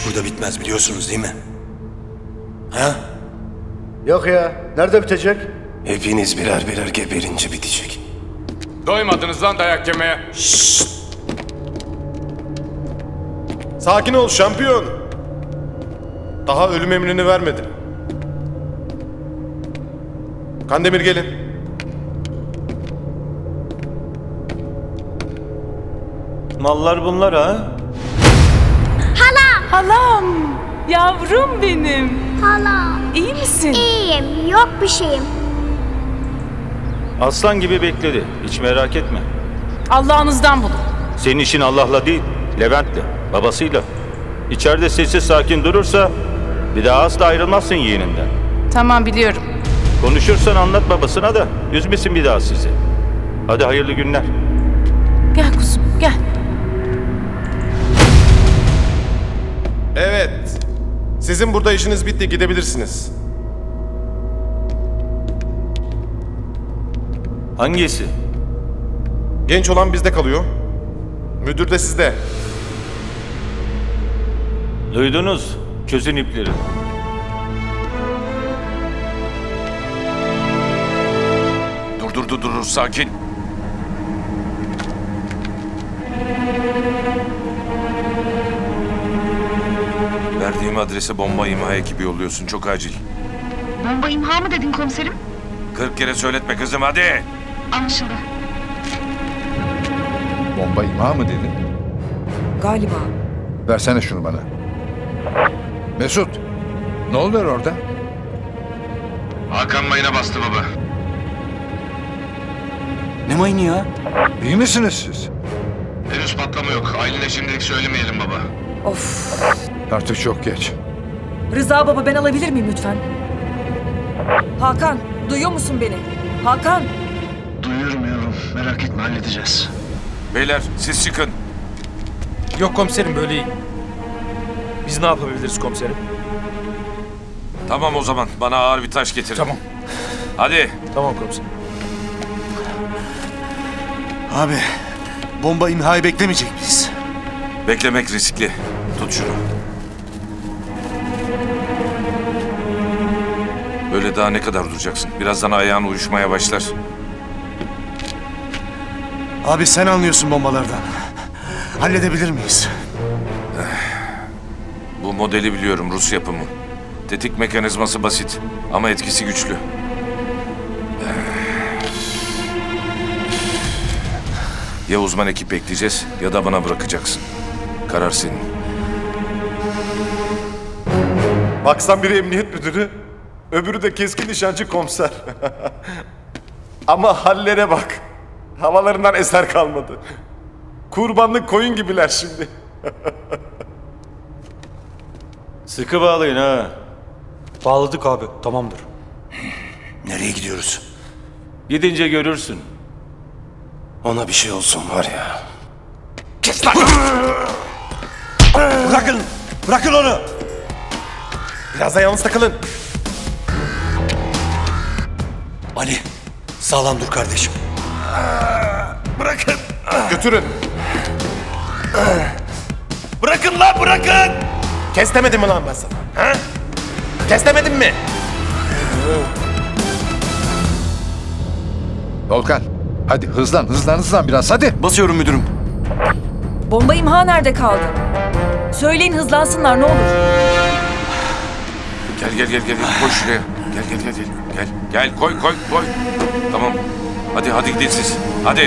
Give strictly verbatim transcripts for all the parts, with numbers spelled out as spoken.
iş burada bitmez biliyorsunuz değil mi? Ha? Yok ya. Nerede bitecek? Hepiniz birer birer geberince bitecek. Doymadınız lan dayak yemeye. Şşşt! Sakin ol şampiyon. Daha ölüm emrini vermedim. Kandemir gelin. Mallar bunlar ha? Hala! Halam! Yavrum benim! Hala! İyi misin? İyiyim, yok bir şeyim. Aslan gibi bekledi. Hiç merak etme. Allah'ınızdan bulun. Senin işin Allah'la değil, Levent'le, babasıyla. İçeride sessiz sakin durursa bir daha asla ayrılmazsın yeğeninden. Tamam biliyorum. Konuşursan anlat babasına da üzmesin bir daha sizi. Hadi hayırlı günler. Gel kuzum gel. Evet. Sizin burada işiniz bitti, gidebilirsiniz. Hangisi? Genç olan bizde kalıyor. Müdür de sizde. Duydunuz. Çözün ipleri. Dur dur dur dur sakin. Verdiğim adrese bomba imha ekibi yolluyorsun. Çok acil. Bomba imha mı dedin komiserim? Kırk kere söyletme kızım hadi. Anlaşıldı. Bomba imha mı dedin? Galiba. Versene şunu bana. Mesut, ne oluyor orada? Hakan mayına bastı baba. Ne mayını ya? İyi misiniz siz? Henüz patlama yok. Aylin'e şimdilik söylemeyelim baba. Of. Artık çok geç. Rıza baba ben alabilir miyim lütfen? Hakan, duyuyor musun beni? Hakan! Duyuyorum yavrum. Merak etme, halledeceğiz. Beyler siz çıkın. Yok komiserim, böyle iyi. Biz ne yapabiliriz komiserim? Tamam o zaman. Bana ağır bir taş getir. Tamam. Hadi. Tamam komiserim. Abi, bomba imhayı beklemeyecek miyiz? Beklemek riskli. Tut şunu. Böyle daha ne kadar duracaksın? Birazdan ayağın uyuşmaya başlar. Abi sen anlıyorsun bombalardan. Halledebilir miyiz? Bu modeli biliyorum, Rus yapımı. Tetik mekanizması basit ama etkisi güçlü. Ya uzman ekip bekleyeceğiz ya da bana bırakacaksın. Karar senin. Baksan biri emniyet müdürü, öbürü de keskin nişancı komiser. Ama hallere bak. Havalarından eser kalmadı. Kurbanlık koyun gibiler şimdi. Sıkı bağlayın ha. Bağladık abi, tamamdır. Nereye gidiyoruz? Gidince görürsün. Ona bir şey olsun var ya. Kes lan! Bırakın! Bırakın onu! Biraz da yalnız takılın. Ali, sağlam dur kardeşim. Bırakın! Götürün. Bırakın lan bırakın! Kes demedim mi lan ben sana? Ha? Kes demedim mi? Volkan, hadi hızlan, hızlan, hızlan biraz, hadi. Basıyorum müdürüm. Bomba imha nerede kaldı? Söyleyin hızlansınlar ne olur. Gel gel gel gel koy şuraya. Gel gel gel gel. Gel gel koy koy koy. Tamam. Hadi hadi gidin siz. Hadi.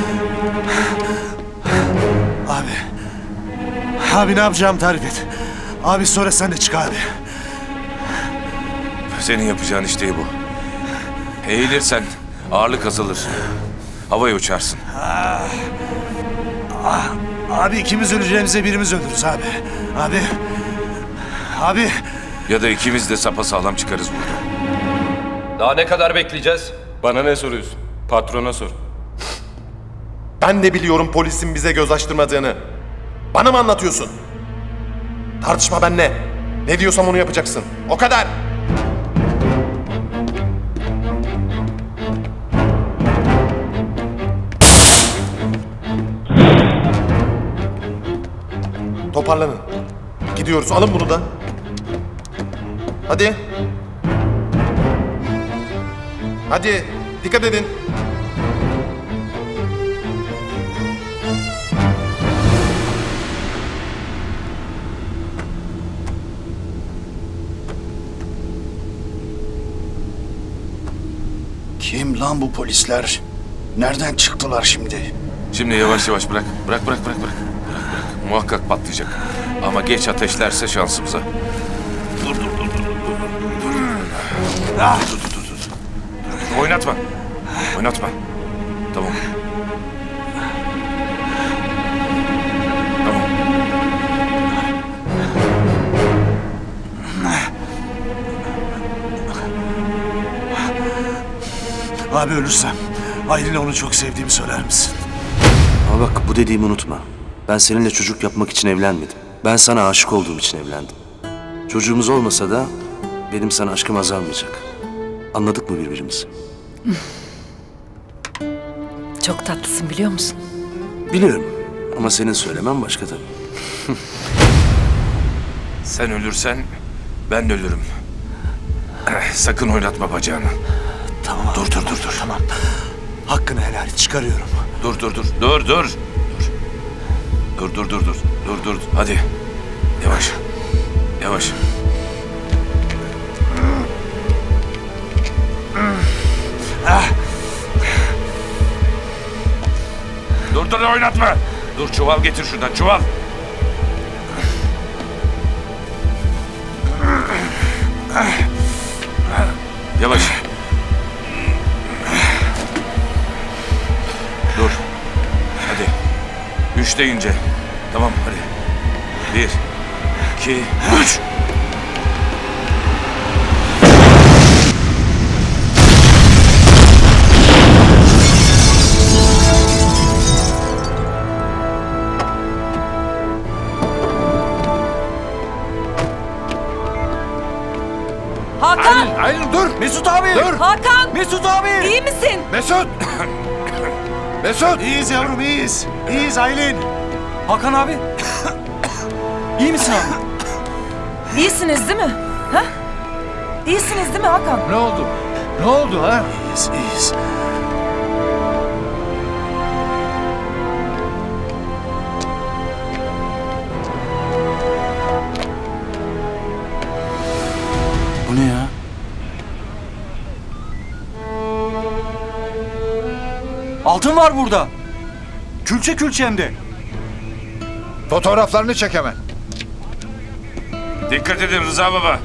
Abi. Abi ne yapacağım tarif et. Abi sonra sen de çık abi. Senin yapacağın iş değil bu. Eğilirsen ağırlık azalır. Havaya uçarsın. Ah. Ah. Abi ikimiz öleceğimize birimiz ölürüz abi. Abi. Abi. Ya da ikimiz de sapasağlam çıkarız burada. Daha ne kadar bekleyeceğiz? Bana ne soruyorsun? Patrona sor. Ben de biliyorum polisin bize göz açtırmadığını. Bana mı anlatıyorsun? Tartışma benimle. Ne diyorsam onu yapacaksın. O kadar. Toparlanın. gidiyoruz. Alın bunu da. Hadi. Hadi. Dikkat edin. Kim lan bu polisler? Nereden çıktılar şimdi? Şimdi yavaş yavaş bırak. Bırak bırak bırak bırak. Bırak bırak. Muhakkak patlayacak. Ama geç ateşlerse şansımıza. Dur dur dur dur dur dur. Dur. Ah. Dur dur dur dur. Dur. Oynatma. Oynatma. Tamam. Tamam. Abi ölürsem Aylin'e onu çok sevdiğimi söyler misin? Ama bak bu dediğimi unutma. Ben seninle çocuk yapmak için evlenmedim. Ben sana aşık olduğum için evlendim. Çocuğumuz olmasa da benim sana aşkım azalmayacak. Anladık mı birbirimizi? Çok tatlısın biliyor musun? Biliyorum ama senin söylemen başka tabii. Sen ölürsen ben de ölürüm. Sakın oynatma bacağını. Tamam. Dur dur dur dur. Tamam. Hakkını helal et. Çıkarıyorum. Dur dur dur. Dur dur. Dur. Dur dur dur dur. Dur dur. Hadi. Yavaş. Yavaş. Ah. Dur dur oynatma. Dur çuval getir şuradan çuval. Yavaş. Dur. Hadi. Üç deyince. Tamam hadi. Bir, iki, üç. Hakan! Aylin, Aylin dur! Mesut abi! Dur! Hakan! Mesut abi! İyi misin? Mesut! Mesut! İyiyiz yavrum iyiyiz. İyiyiz Aylin. Hakan abi. İyi misin abi? İyisiniz değil mi? Ha? İyisiniz değil mi Hakan? Ne oldu? Ne oldu ha? İyiyiz iyiyiz. Bu ne ya? Altın var burada. Külçe külçe hem de. Fotoğraflarını çek hemen. Dikkat edin Rıza baba.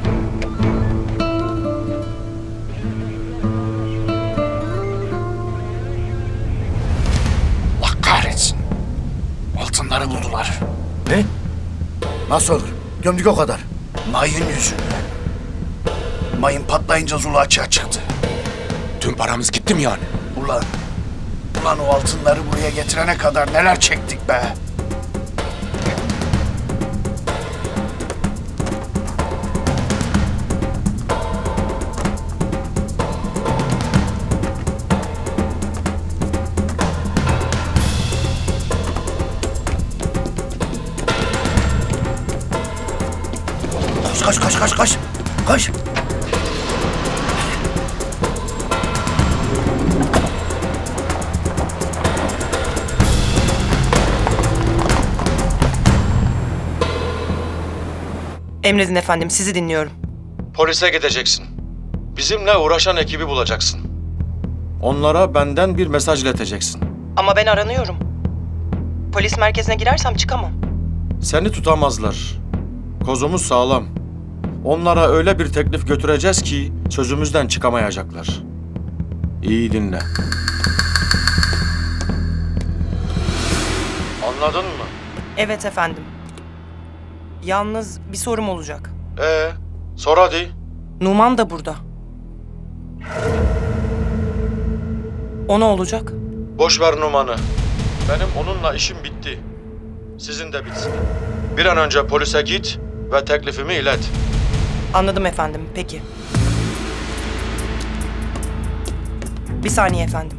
Allah kahretsin. Altınları buldular. Ne? Nasıl olur? Gömdük o kadar. Mayın yüzünden. Mayın patlayınca Zulu açığa çıktı. Tüm paramız gitti mi yani? Ulan. Ulan o altınları buraya getirene kadar neler çektik be. Kaç kaç kaç kaç kaç. Emredin efendim, sizi dinliyorum. Polise gideceksin. Bizimle uğraşan ekibi bulacaksın. Onlara benden bir mesaj ileteceksin. Ama ben aranıyorum. Polis merkezine girersem çıkamam. Seni tutamazlar. Kozumuz sağlam. Onlara öyle bir teklif götüreceğiz ki sözümüzden çıkamayacaklar. İyi dinle. Anladın mı? Evet efendim. Yalnız bir sorum olacak. Ee, sor hadi. Numan da burada. O ne olacak? Boş ver Numan'ı. Benim onunla işim bitti. Sizin de bitsin. Bir an önce polise git ve teklifimi ilet. Anladım efendim, peki. Bir saniye efendim.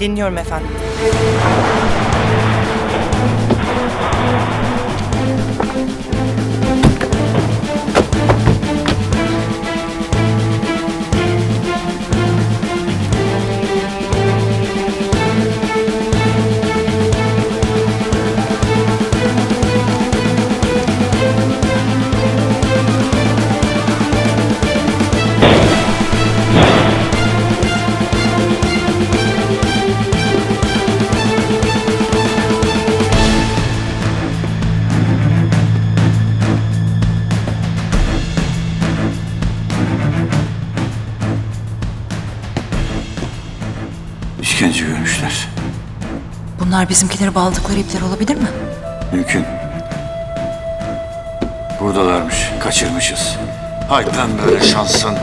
Dinliyorum efendim. İşkence görmüşler. Bunlar bizimkileri bağladıkları ipler olabilir mi? Mümkün. Buradalarmış. Kaçırmışız. Hay ben böyle şansın.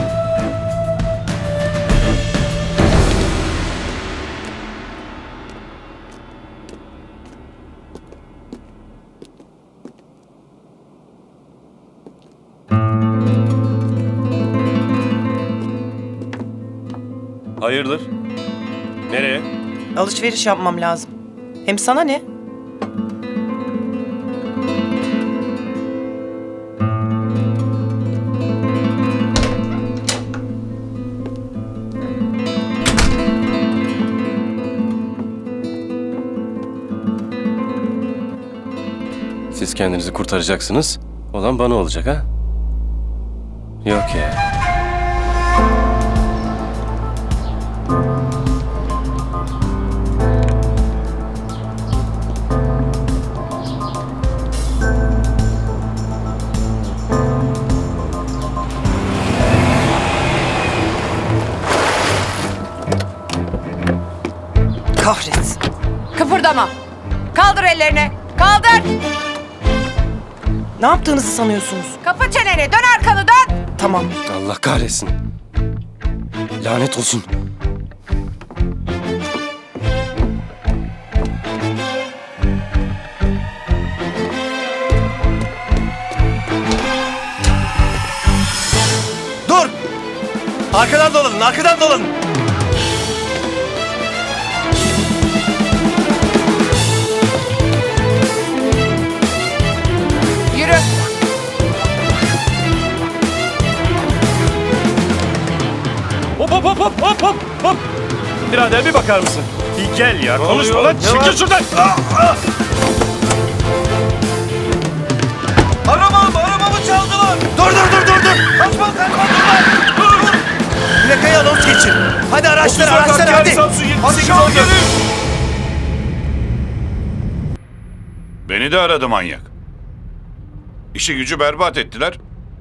Hayırdır? Nereye? Alışveriş yapmam lazım. Hem sana ne? Siz kendinizi kurtaracaksınız. Olan bana olacak ha? Yok ya. Kahretsin. Kıpırdama. Kaldır ellerini. Kaldır. Ne yaptığınızı sanıyorsunuz? Kapı çeneni. Dön arkanı dön. Tamam. Allah kahretsin. Lanet olsun. Dur! Arkadan dolanın, arkadan dolanın. Yürü. Hop hop hop hop hop hop hop. Birader bir bakar mısın? Bir gel ya. Konuşma lan. Çekil şuradan. Arabamı, arabamı çaldılar. Dur, dur, dur, dur, dur. Kaçma, kaçma, dur. Dur, dur. Plakayı anons geçin. Hadi araçlar, araçlar, hadi. Aşağı gelin. Beni de aradı manyak. İşi gücü berbat ettiler.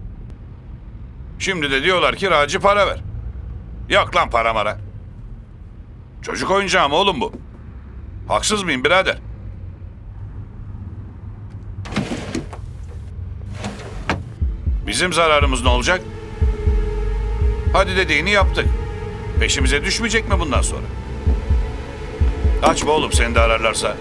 Şimdi de diyorlar ki Raci para ver. Yok lan para mara. Çocuk oyuncağı mı oğlum bu? Haksız mıyım birader? Bizim zararımız ne olacak? Hadi dediğini yaptık. Peşimize düşmeyecek mi bundan sonra? Açma oğlum, seni de ararlarsa.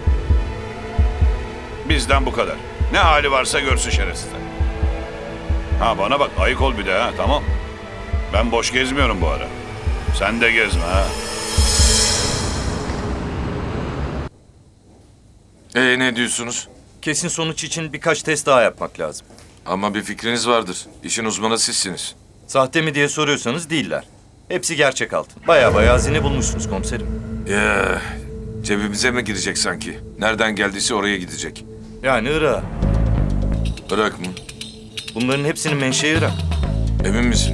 Bizden bu kadar. Ne hali varsa görsün şerefsizler. Ha bana bak, ayık ol bir de ha, tamam. Ben boş gezmiyorum bu ara. Sen de gezme ha. Ee ne diyorsunuz? Kesin sonuç için birkaç test daha yapmak lazım. Ama bir fikriniz vardır. İşin uzmanı sizsiniz. Sahte mi diye soruyorsanız değiller. Hepsi gerçek altın. Baya baya hazine bulmuşsunuz komiserim. Ya cebimize mi girecek sanki? Nereden geldiyse oraya gidecek. Yani Irak. Irak mı? Bunların hepsinin menşei Irak. Emin misin?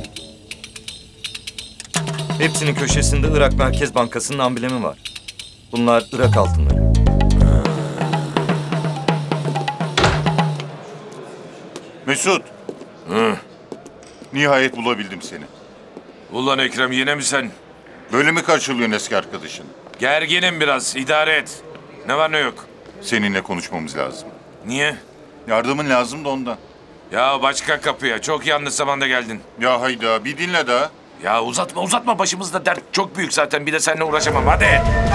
Hepsinin köşesinde Irak Merkez Bankası'nın amblemi var. Bunlar Irak altınları. Mesut. Hı. Nihayet bulabildim seni. Ulan Ekrem, yine mi sen? Böyle mi karşılıyorsun eski arkadaşın? Gerginim biraz, idare et. Ne var ne yok? Seninle konuşmamız lazım. Niye? Yardımın lazım da ondan. Ya başka kapıya, çok yanlış zamanda geldin. Ya hayda, bir dinle daha. Ya uzatma uzatma, başımızda dert çok büyük zaten, bir de seninle uğraşamam, hadi.